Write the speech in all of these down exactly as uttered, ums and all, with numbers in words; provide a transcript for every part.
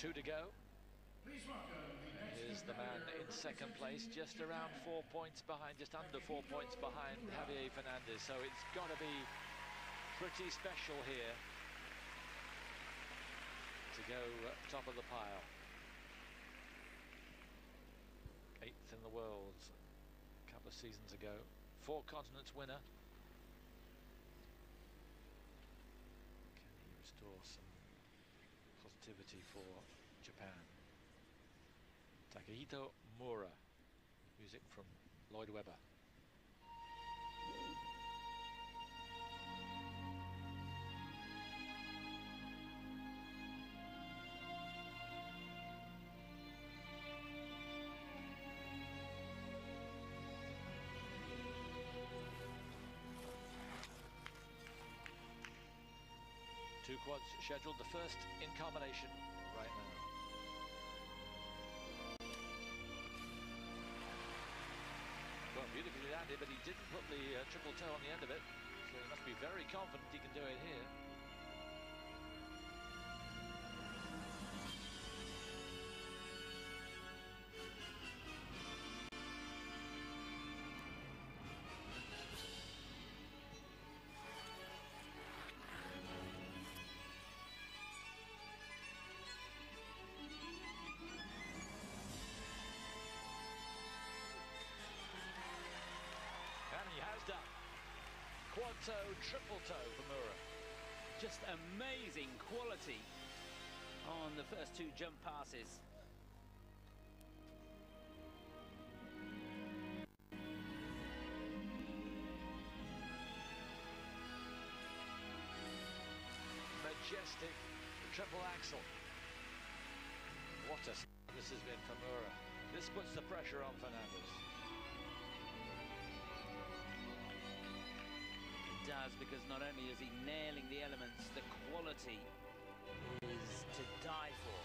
Two to go. Here's the man in second place, just around four points behind, just under four points behind Javier Fernandez. So it's got to be pretty special here to go uh, top of the pile. Eighth in the world a couple of seasons ago. Four continents winner. Can he restore some positivity for Japan? Takehito Mura. Music from Lloyd Webber. Two quads scheduled, the first in combination right now. Well, beautifully landed, but he didn't put the uh, triple toe on the end of it, so he must be very confident he can do it here. And he has done. Quad toe, triple toe for Mura. Just amazing quality on the first two jump passes. Majestic triple axel. What a s this has been for Mura. This puts the pressure on Fernandez. Does, because not only is he nailing the elements, the quality is to die for.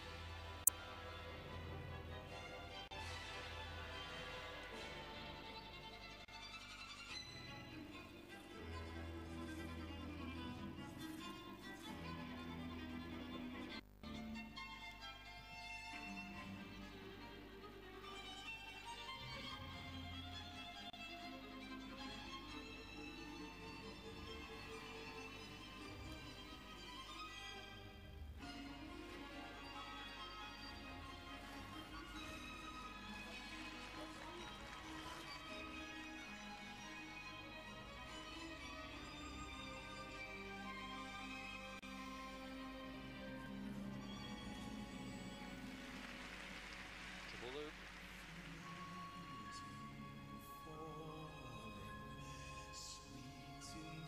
Loop. Sweet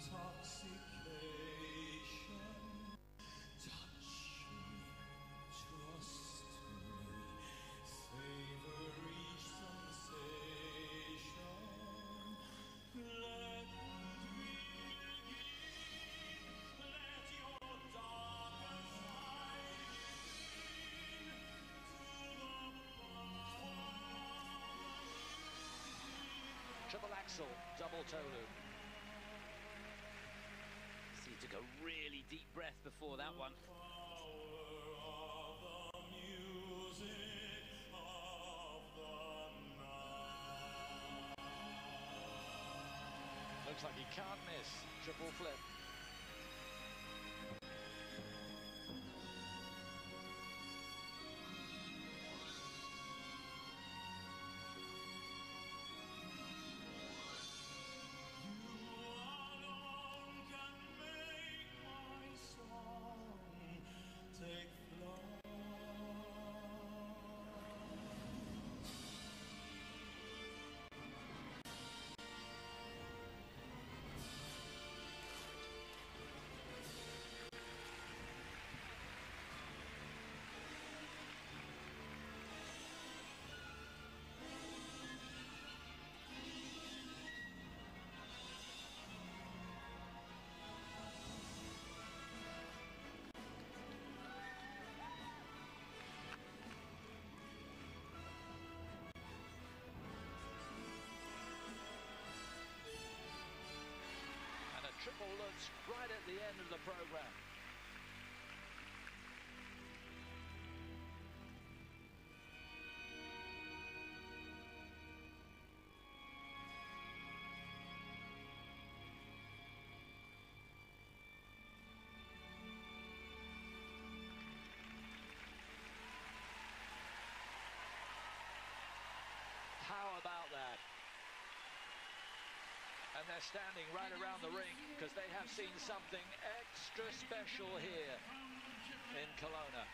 intoxication, touch me, trust me, savor each sensation, let me begin, let your darkest side Triple axel, double toe loop. So he took a really deep breath before that one. Looks like he can't miss. Triple flip. Take flight. Triple lutz right at the end of the program. and they're standing right around the ring because they have seen something extra special here in Kelowna.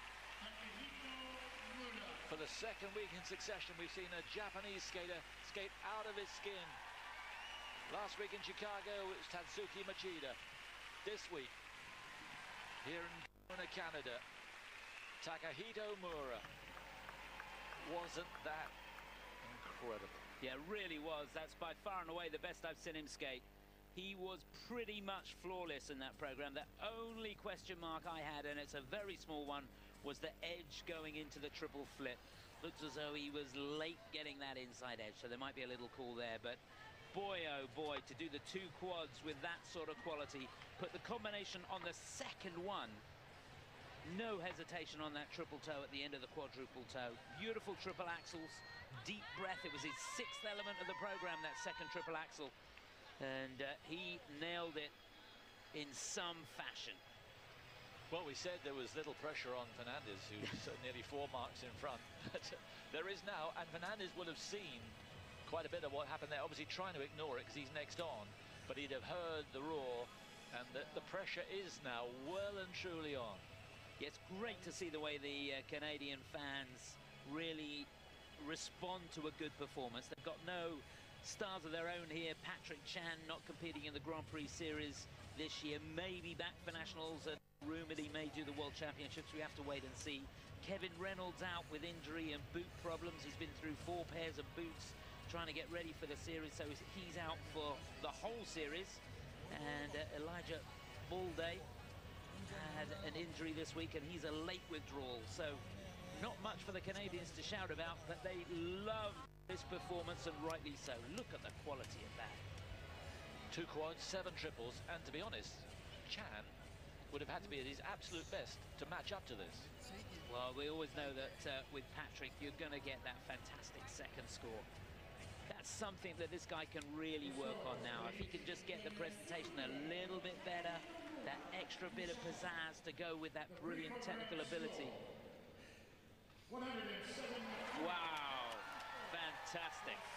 For the second week in succession, we've seen a Japanese skater skate out of his skin. Last week in Chicago, it was Tatsuki Machida. This week, here in Kelowna, Canada, Takahito Mura. Wasn't that incredible? Yeah, really was. That's by far and away the best I've seen him skate. He was pretty much flawless in that program. The only question mark I had, and it's a very small one, was the edge going into the triple flip. Looks as though he was late getting that inside edge, so there might be a little call there, but boy, oh boy, to do the two quads with that sort of quality, put the combination on the second one, no hesitation on that triple toe at the end of the quadruple toe. Beautiful triple axels, deep breath. It was his sixth element of the program, that second triple axel, and uh, he nailed it in some fashion. Well, we said there was little pressure on Fernandez, who's nearly four marks in front. But there is now, and Fernandez would have seen quite a bit of what happened there, obviously trying to ignore it because he's next on, but he'd have heard the roar, and the, the pressure is now well and truly on. Yeah, it's great to see the way the uh, Canadian fans really respond to a good performance. They've got no stars of their own here. Patrick Chan not competing in the Grand Prix Series this year, maybe back for Nationals, and rumoured he may do the World Championships. We have to wait and see. Kevin Reynolds out with injury and boot problems. He's been through four pairs of boots trying to get ready for the series, so he's out for the whole series. And uh, Elijah Balde had an injury this week, and he's a late withdrawal, so not much for the Canadians to shout about, but they love this performance, and rightly so. Look at the quality of that. Two quads, seven triples, and to be honest, Chan would have had to be at his absolute best to match up to this. Well, we always know that uh, with Patrick, you're going to get that fantastic second score. That's something that this guy can really work on now. If he can just get the presentation a little bit better, that extra bit of pizzazz to go with that brilliant technical ability. Wow, fantastic.